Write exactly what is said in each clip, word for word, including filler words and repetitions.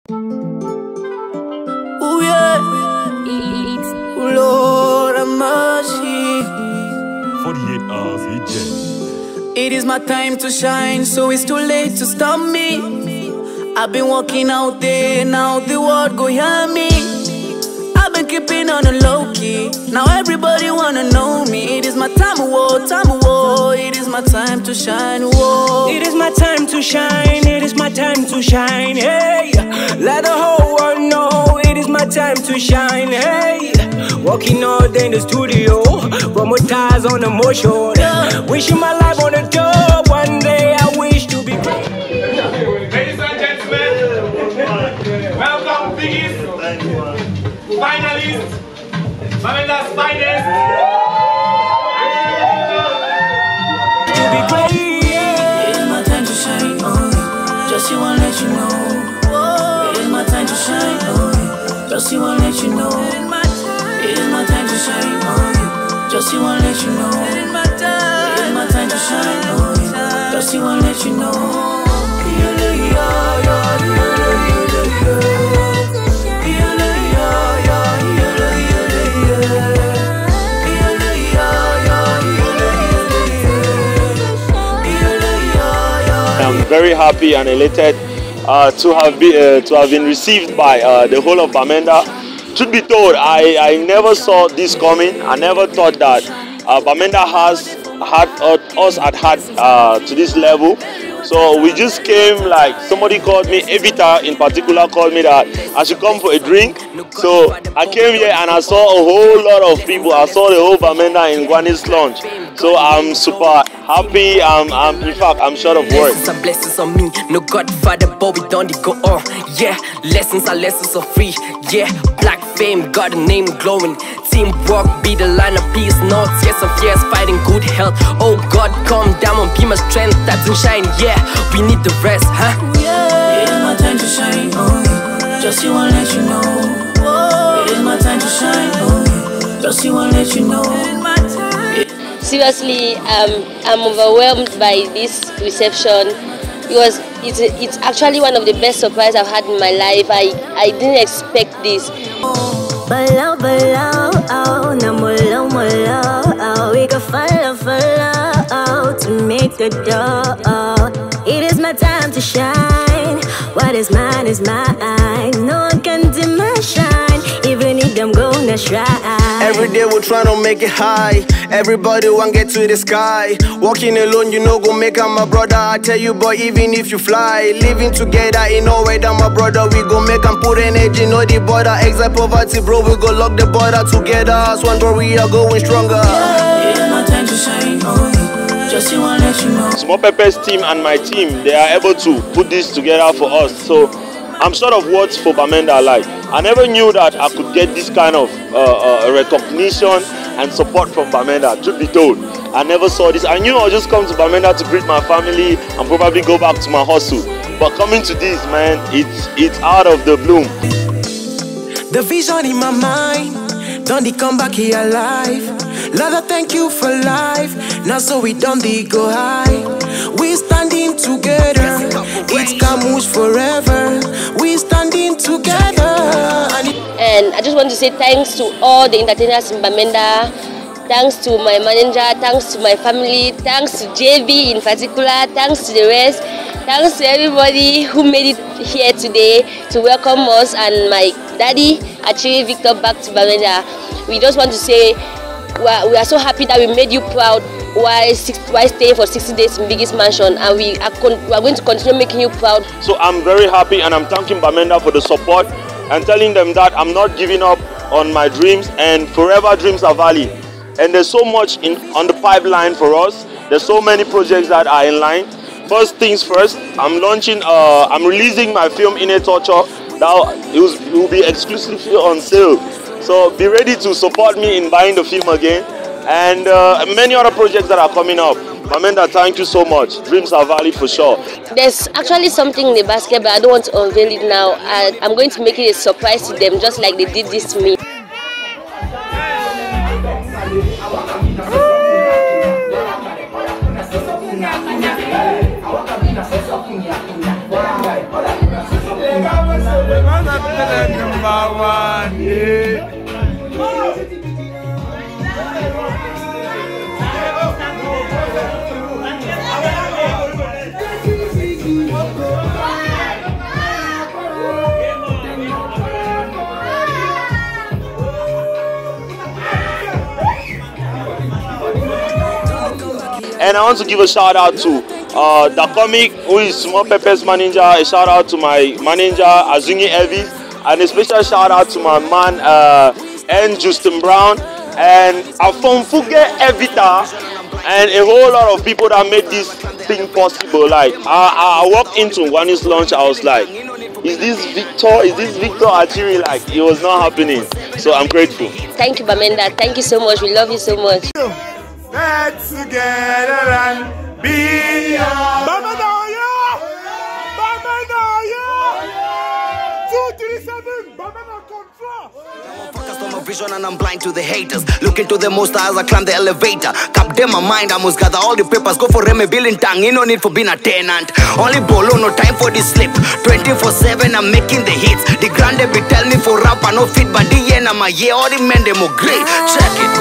Ooh yeah, Lord have mercy. forty-eight hours a day. It is my time to shine, so it's too late to stop me. I've been walking out there, now the world go hear me. I've been keeping on a low key, now everybody wanna know me. It is my time of war, time of war. It is my time to shine, whoa. It is my time to shine, it is my time to shine, hey. Let the whole world know it is my time to shine, hey. Walking all day in the studio, promoters on the motion, wishing my life on the top. One day I wish to be great. Ladies and gentlemen, welcome Biggie's finalists, Bamenda's finest. To be great. It is my time to shine, oh yeah. Just you wanna let you know. It is my time to shine, oh yeah. Just you wanna let you know. It is my time to shine, oh yeah. Just you wanna let you know. It is my time to shine, oh yeah. Just you wanna let you know. I'm very happy and elated uh, to have been uh, to have been received by uh, the whole of Bamenda. Truth be told, I, I never saw this coming. I never thought that uh, Bamenda has had uh, us at heart uh, to this level. So we just came, like somebody called me, Evita in particular called me that I should come for a drink. So I came here and I saw a whole lot of people. I saw the whole Bamenda in Gwani's launch. So I'm super happy. I'm, I'm in fact, I'm short of words. Lessons are blessings on me, no Godfather, but we don't go on. Yeah, lessons are lessons are free. Yeah, black fame, got a name glowing. Teamwork be the line of peace, no tears of fears, fighting good health. Oh God, come down and be my strength, that's and shine. Yeah, we need the rest, huh? Yeah, it is my time to shine, oh yeah. Just you wanna let you know. Whoa. It is my time to shine, oh yeah. Just you wanna let you know. Seriously, um, I'm overwhelmed by this reception. It was, it's, it's actually one of the best surprises I've had in my life. I, I didn't expect this. Below, below, oh, now below, below, oh, we can follow, follow, oh, to make the door. Oh, it is my time to shine. What is mine is mine. No one can dim my shine, even if I'm gonna try. Every day we're trying to make it high. Everybody want get to the sky. Walking alone, you know, go make am my brother. I tell you, boy, even if you fly, living together in no way that my brother. We go make am put energy, no the border. Exile poverty, bro, we go lock the border together. As one, bro, we are going stronger. Yeah, it is my time to shine, oh yeah. Just you wanna let you know. Small Pepper's team and my team, they are able to put this together for us. So I'm sort of words for Bamenda. Like, I never knew that I could get this kind of uh, uh, recognition and support from Bamenda. Truth be told, I never saw this. I knew I'll just come to Bamenda to greet my family and probably go back to my hustle. But coming to this, man, it's it's out of the bloom. The vision in my mind, don't they come back here alive? Lord, I thank you for life. Now so we don't they go high. We standing together. It's Camus forever. We standing together. And I just want to say thanks to all the entertainers in Bamenda. Thanks to my manager, thanks to my family, thanks to J B in particular, thanks to the rest, thanks to everybody who made it here today to welcome us and my daddy, Achille Victor, back to Bamenda. We just want to say we are, we are so happy that we made you proud while, six, while staying for sixty days in Biggie's mansion, and we are, con we are going to continue making you proud. So I'm very happy and I'm thanking Bamenda for the support and telling them that I'm not giving up on my dreams and forever dreams are valid. And there's so much in on the pipeline for us. There's so many projects that are in line. First things first, I'm launching, uh, I'm releasing my film In a Torture. That it, was, it will be exclusively on sale. So be ready to support me in buying the film again. And uh, many other projects that are coming up. Bamenda, thank you so much. Dreams are valid for sure. There's actually something in the basket, but I don't want to unveil it now. I, I'm going to make it a surprise to them, just like they did this to me. Legal, Number one, yeah. And I want to give a shout out to uh, the comic who is Small Pepper's manager. A shout out to my manager Azungi Elvis, and a special shout out to my man uh, N. Justin Brown and Afonfuge Evita and a whole lot of people that made this thing possible. Like I, I walked into Wani's launch, I was like, is this Victor? Is this Victor Achiri? Like it was not happening. So I'm grateful. Thank you, Bamenda. Thank you so much. We love you so much. Let's together and be young. Bamenda, yeah! Bamenda, yeah! two thirty-seven, Bamenda contra. Focused on my vision and I'm blind to the haters. Look into the most as I climb the elevator. Cap them my mind, I must gather all the papers. Go for Remy Bill in Tang, no need for being a tenant. Only bolo, no time for this sleep. twenty-four seven, I'm making the hits. The grande be tell me for rap, I no fit, but the end I'm a yeah, all the men them are great. Check it.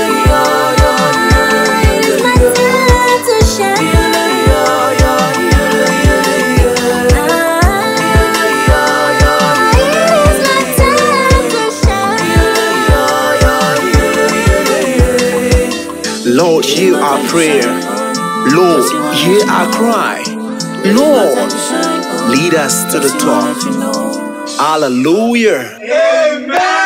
Lord, hear our prayer. Lord, hear our cry. Lord, lead us to the top. Hallelujah. Amen.